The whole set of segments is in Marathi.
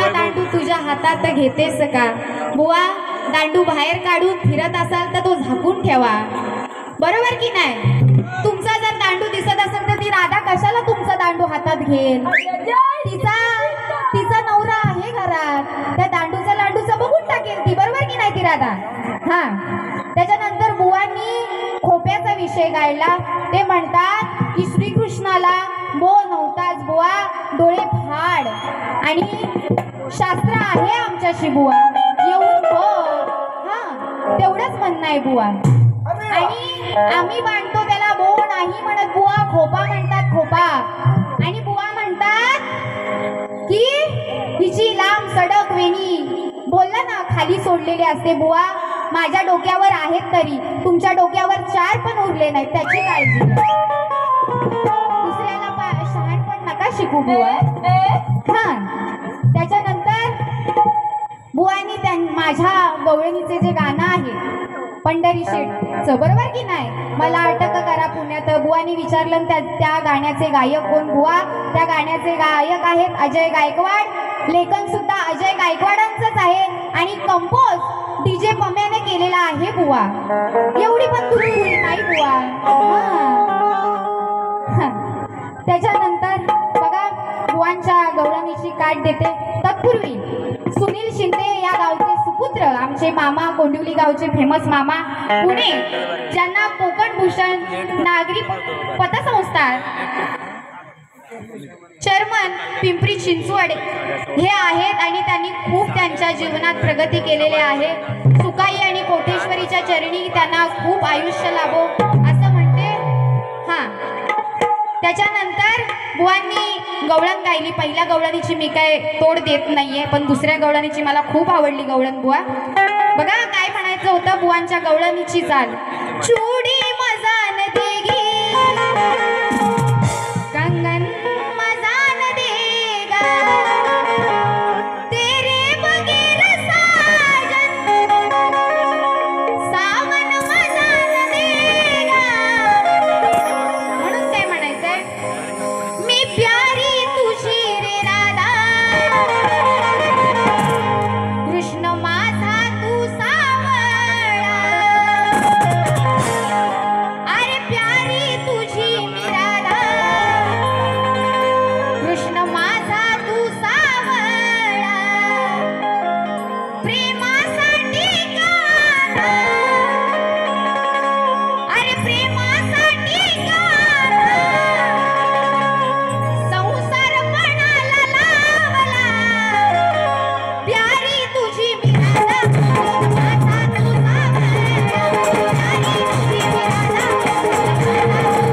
पुन्हा दांडू तुझ्या हातात घेतेस का? बुवा, दांडू बाहेर काढून फिरत असाल तर तो झाकून ठेवा, बरोबर की नाही? तुमचा जर दांडू दिसत असेल तर ती राधा कशाला तुमचा दांडू हातात घेईल? तिचा नवरा आहे घरात, त्या दांडूचा लांडूचा बघून टाकेल ती, बरोबर की नाही ती राधा? हा. त्याच्यानंतर बुवांनी खोप्याचा विषय गायला. ते म्हणतात की श्रीकृष्णाला बोल नव्हताच बुवा, डोळे फाड, आणि शास्त्र आहे आमच्याशी बुवा, येऊन बोल. हा, तेवढंच म्हणणं आहे बुवा. आणि आम्ही बांधतो त्याला बो नाही म्हणत बुवा, खोपा म्हणतात, खोपा. आणि बुवा म्हणतात की हिची लांब सडक वेणी, बोलला ना, खाली सोडलेली असते बुवा. माझ्या डोक्यावर आहेत तरी तुमच्या डोक्यावर 4 पण उरले नाहीत, त्याची काळजी घ्या. दुसऱ्याला शहाणपण नका शिकू बुवा. हा. त्याच्यानंतर बुवानी माझ्या गवळणीचे जे गाणं आहे पंढरी शेठचं, बरोबर की नाही, मला अटक करा पुण्यात, बुवानी विचारलं त्या गाण्याचे गायक कोण? बुवा, त्या गाण्याचे गायक आहेत अजय गायकवाड. लेखन सुद्धा अजय गायकवाडांचंच आहे आणि कंपोज डीजे पम्याने केलेला आहे बुवा. एवढी पण तुरुळी नाही बुवा. त्याच्यानंतर बघा, बुवांच्या गवळणीची काट देते. तत्पूर्वी सुनील शिंदे या गावचे सुपुत्र, आमचे मामा, कोंडिवली गावचे फेमस मामा पुणे, ज्यांना कोकण भूषण नागरी पतसंस्था चेअरमन पिंपरी चिंचवड हे आहेत आणि त्यांनी खूप त्यांच्या जीवनात प्रगती केलेली आहे. सुकाई आणि कोटेश्वरीच्या चरणी त्यांना खूप आयुष्य लाभो असं म्हणते. हा. त्याच्यानंतर बुवांनी गवळण गायली. पहिल्या गवळणीची मी काय तोड देत नाहीये, पण दुसऱ्या गवळणीची मला खूप आवडली गवळण बुवा. बघा काय म्हणायचं होतं बुवांच्या गवळणीची चाल. चुडी मजान देगी कंगन मजान देगा, तेरे बगैर साजन सावन मजान देगा. म्हणून काय म्हणायचंय, मी प्यारी तुझी रे राधा, कृष्ण माझा तू सावळा. अरे प्यारी तुझी मी राधा, कृष्ण माझा तू सावळा. प्रेमासाठी गाणं, अरे प्रेमासाठी गाणं, संसार पणाला लावला. प्यारी तुझी मी राधा, कृष्ण माझा तू सावळा. प्यारी तुझी मी राधा, कृष्ण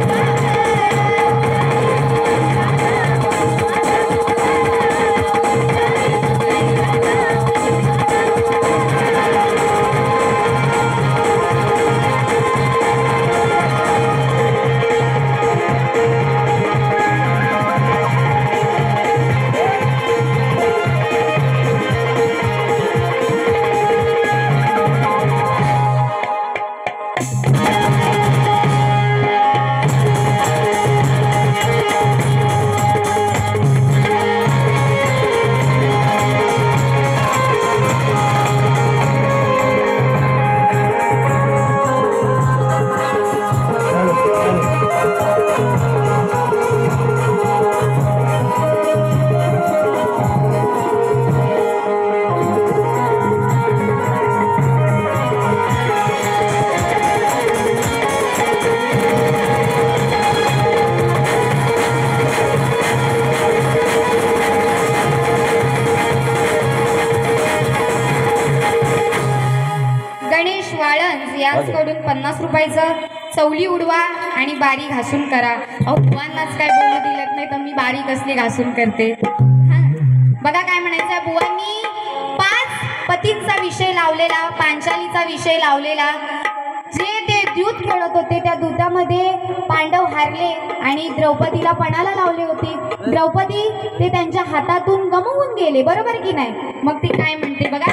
गणेश वाळंज यांकडून 50 रुपयाचं चवली उडवा आणि बारी घासून करा. अहो बुवांनाच काय बोलू दिलं नाही तर मी बारी कसली घासून करते. बघा काय म्हणायचं, बुवांनी 5 पतींचा विषय लावलेला, पांचालीचा विषय लावलेला. जे ते दूत खेळत होते त्या दूतामध्ये पांडव हारले आणि द्रौपदीला पणाला लावले होते. द्रौपदी ते त्यांच्या हातातून गमावून गेले, बरोबर की नाही? मग ते काय म्हणते बघा,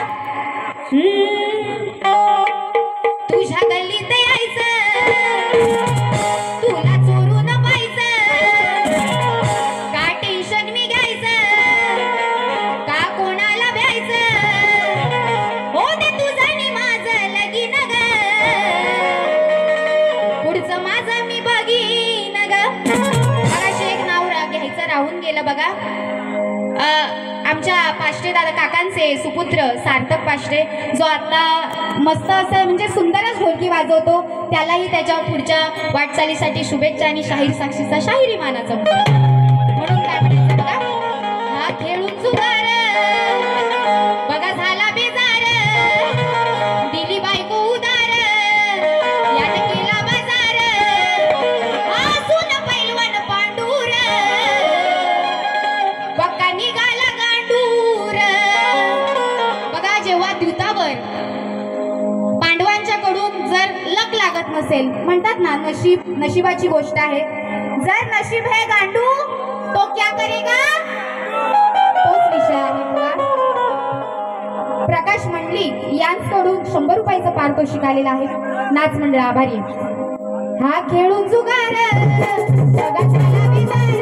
तुझ्या गल्लीत यायचं, तुला चोरून पाहायचं, का टेन्शन मी घ्यायचं, का कोणा गेलं बघा. आमच्या पाष्टे दादा काकांचे सुपुत्र सार्थक पाष्टे, जो आता मस्त असं म्हणजे सुंदरच ढोलकी वाजवतो, त्यालाही त्याच्या पुढच्या वाटचालीसाठी शुभेच्छा आणि शाहीर साक्षीचा शाहिरी मानाचा म्हणून काय म्हणायचं बघा. हा खेळून जुगार बघा झाला बेजार, दिली बायको उदार, याने केला बाजार, हसून पैलवान पांडूर, बक्का निघाला गांडूर. बघा जेव्हा द्यूतावर पांडवांच्याकडून जर लक लागत नसेल, म्हणतात ना नशिबाची गोष्ट आहे, जर नशीब है गांडू तो क्या करेगा, तोच विषय आहे बघा. प्रकाश मंडलिक यांकडून 100 रुपयाचा पारितोषिक आलेला आहे. नाच मंडळ आभारी. हा खेळून जुगार बघा झाला बेजार,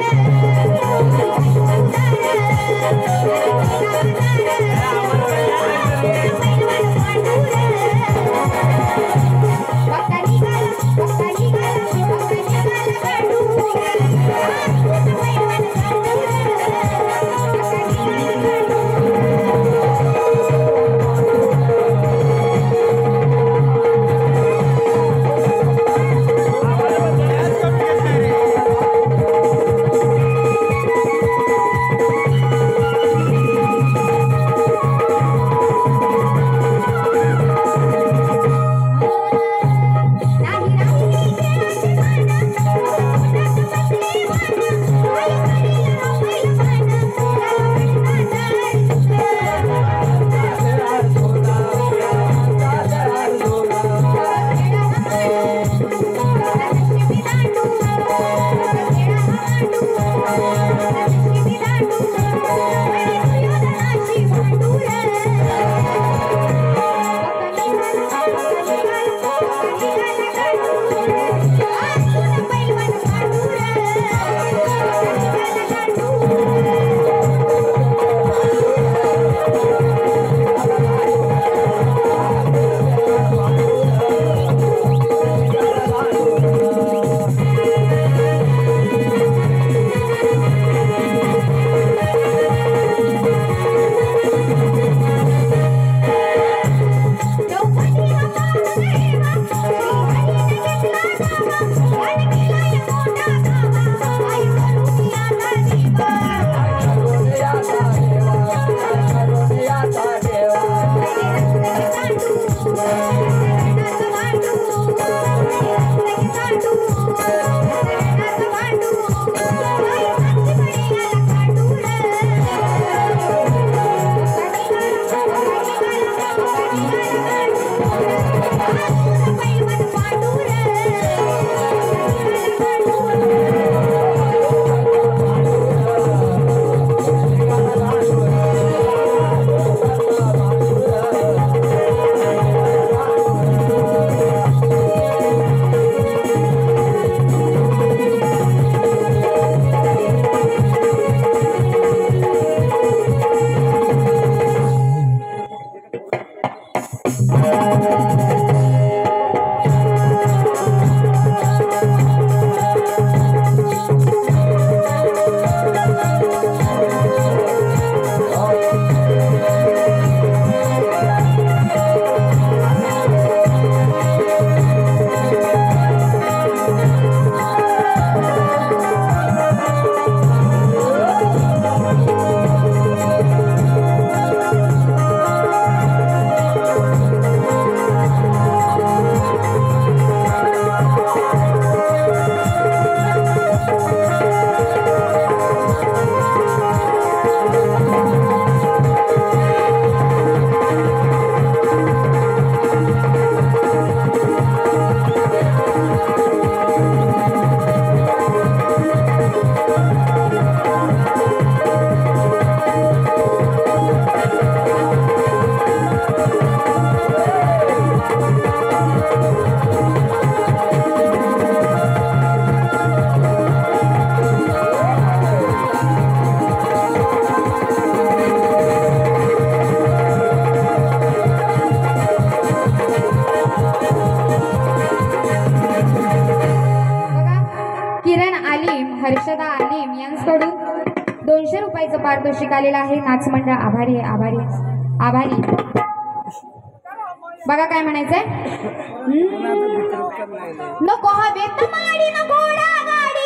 हर्षदा आलीम यांच्याकडून रुपयाचं पारितोषिक आलेलं आहे. नाच मंडळ आभारी आहे, आभारी आहे, आभारी. बघा काय म्हणायचंय. नको हवेत माडी न घोडा गाडी,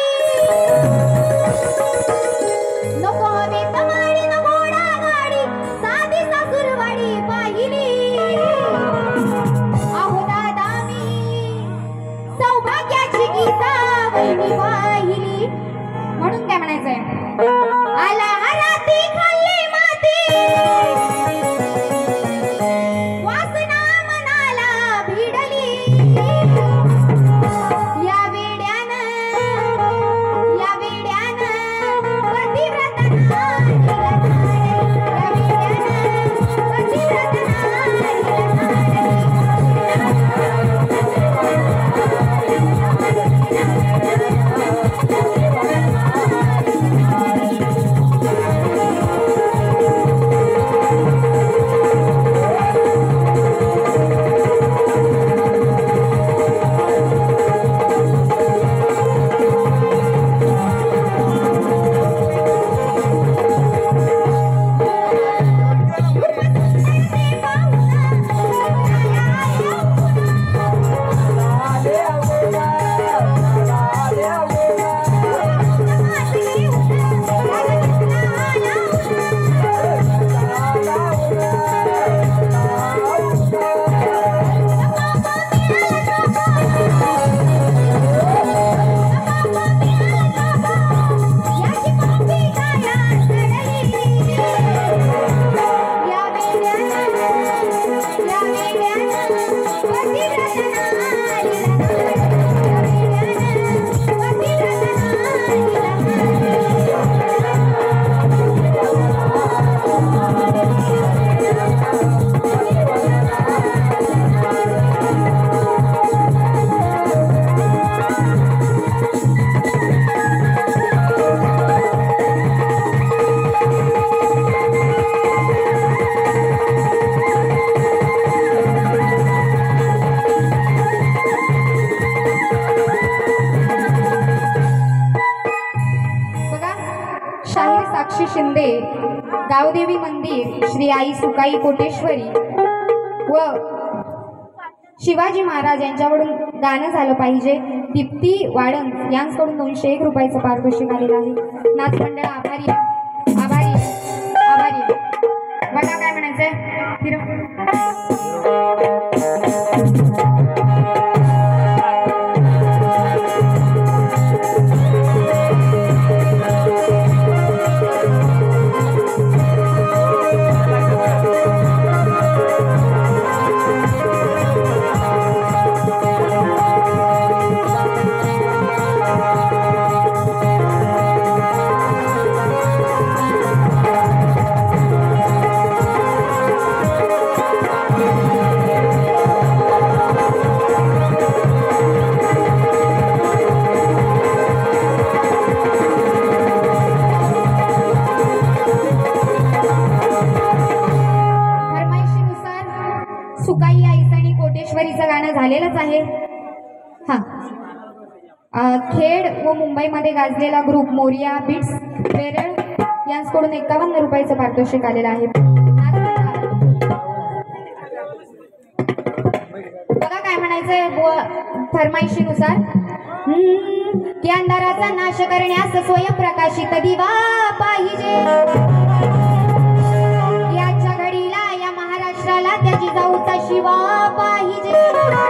नको हवेत माडी न घोडा गाडी, साधी सासुरवाडी पाहिली. अहो दादा मी सौभाग्याची गीता वहिनी पाहिली. म्हणून काय म्हणायचंय. आला हराती खाल्ली माती, वासना मनाला भिडली. या वेड्यानं पतिव्रतना या वेड्यानं शिंदे गावदेवी मंदिर श्री आई सुकाई कोटेश्वरी व शिवाजी महाराज यांच्याकडून गाणं झालं पाहिजे. दीप्ती वाडंग यांच्याकडून 201 रुपयाचं पारितोषिक आलेलं आहे. नाच मंडळ आभारी आभारी आभारी. बघा काय म्हणायचंय. सुकाई आईसानी कोटेश्वरीचं गाणं झालेलंच आहे. खेड व मुंबईमध्ये गाजलेला ग्रुप मोरिया बिट्स वेरळ यांच्याकडून 51 रुपयाचं पारितोषिक आलेलं आहे. बघा काय म्हणायचंय फरमाईशीनुसार. की अंधाराचा नाश करण्यास स्वयंप्रकाशित दिवा पाहिजे. याच्या घडीला या महाराष्ट्राला त्याची जाऊचा शिवा पाहिजे.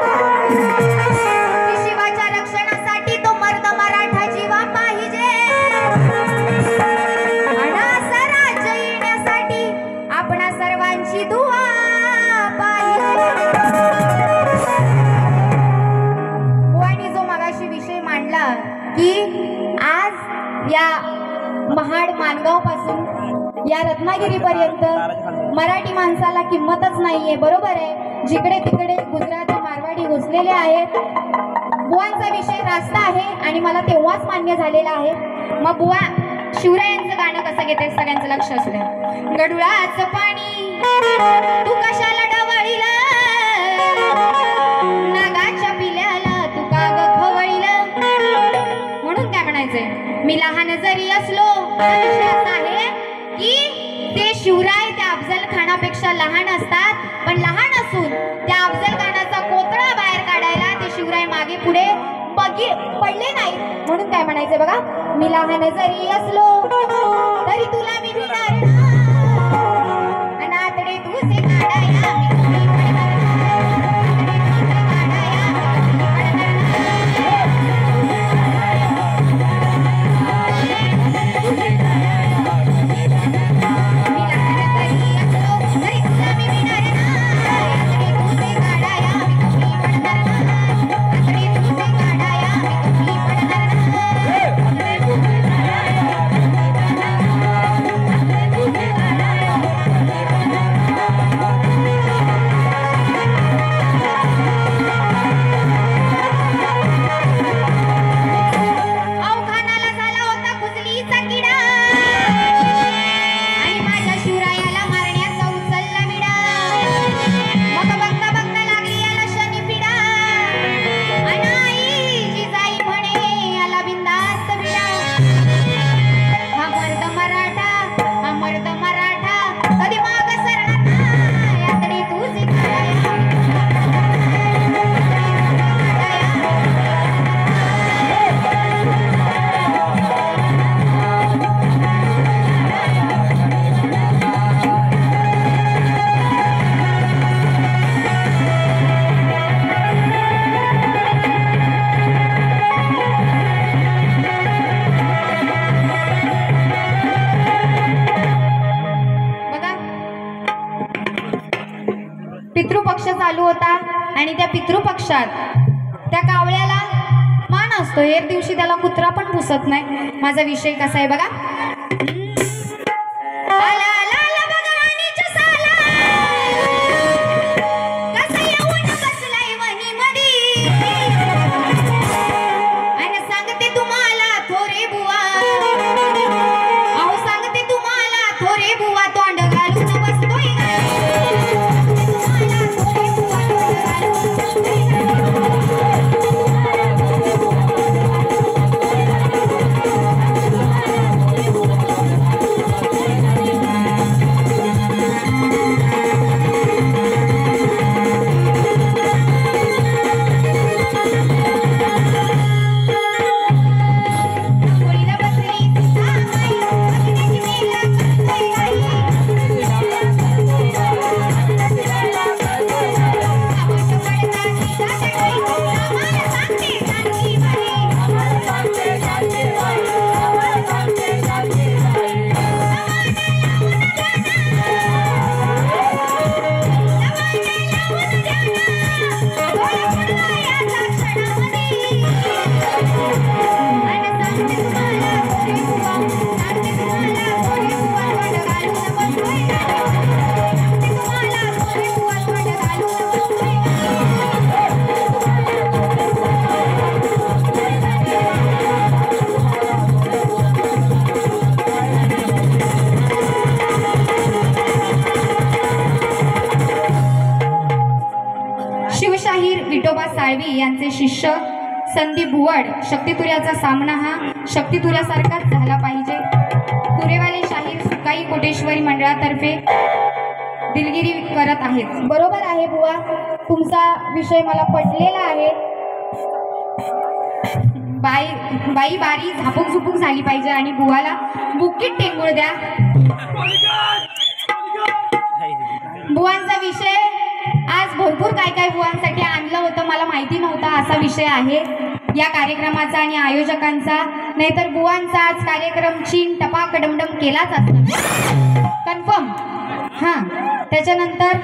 शिवाच्या रक्षणासाठी तो मर्द मराठा जीवा पाहिजे. राज्य येण्यासाठी आपणा सर्वांची दुआ पाहिजे. बुवानी जो मगाशी विषय मांडला की आज या महाड माणगाव पासून या रत्नागिरी पर्यंत मराठी माणसाला किंमतच नाहीये. बरोबर आहे. जिकडे तिकडे गुजराती मारवाडी घुसलेले आहेत. बुवांचा विषय रास्त आहे आणि मला तेव्हाच मान्य झालेला आहे. मग बुवा शिवरायांचं गाणं कसं घेते सगळ्यांचं लक्ष असू द्या. गडुळाचं पाणी तू कशाला डवळीला, नागाच्या पिल्याला तू का ग खवळीला. म्हणून काय म्हणायचंय. मी लहान जरी असलो विषय असा आहे शिवरायापेक्षा लहान असतात, पण लहान असून त्या अफजल खानाचा कोतळा बाहेर काढायला ते शिवराय मागे पुढे पडले नाही. म्हणून काय म्हणायचं बघा, मी लहान जरी असलो तरी तुला मी भिणार अनाथडे तुझे काढाया मी कमी पडणार पितृपक्ष चालू होता आणि त्या पितृपक्षात त्या कावळ्याला मान असतो. एक दिवशी त्याला कुत्रा पण पुसत नाही. माझा विषय कसा आहे बघा. शिवशाहीर विठोबा साळवी यांचे शिष्य संदीप बुवाड शक्तितुर्याचा सामना हा शक्तितुर्यासारखाच झाला पाहिजे. तुरेवाले शाहीर सुकाई कोटेश्वरी मंडळातर्फे दिलगिरी करत आहेत. बरोबर आहे बुवा, तुमचा विषय मला पटलेला आहे. बाई बारी झापूक झुपूक झाली पाहिजे आणि बुवाला बुकीट टेंगुळ द्या. बुवांचा विषय आज भरपूर काय काय बुवांसाठी आणलं होतं, मला माहिती नव्हता असा विषय आहे या कार्यक्रमाचा आणि आयोजकांचा. नाहीतर बुवांचा आज कार्यक्रम चीन टपाक डमडम केलाच असता कन्फर्म. हां, त्याच्यानंतर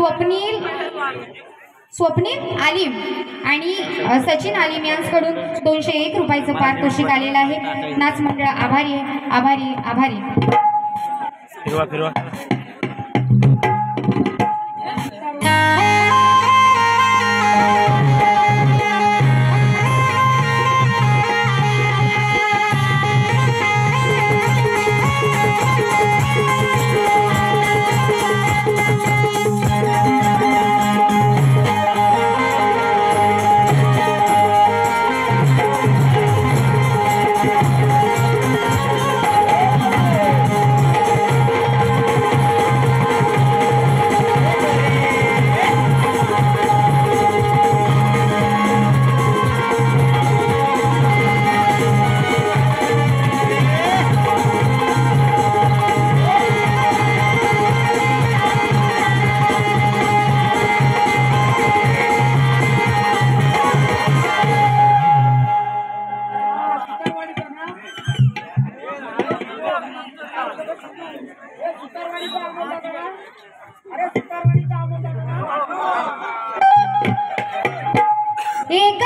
स्वप्नील आलिम आणि सचिन आलिम यांच्याकडून 201 रुपयाचं पारितोषिक आलेलं आहे. नाच मंडळ आभारी आहे, आभारी आभारी. फिरवा फिरवा.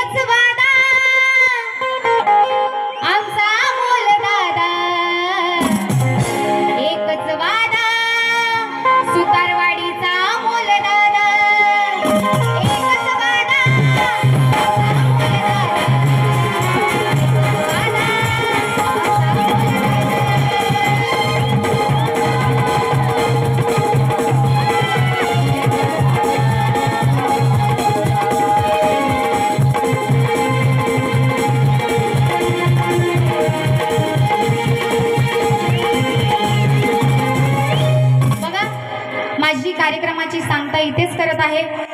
एकच वादा आमचा मोल दादा, एकच वादा सुतारवाडीचा मोल दादा, एकच वादा माझी कार्यक्रमाची सांगता इथेच करत आहे.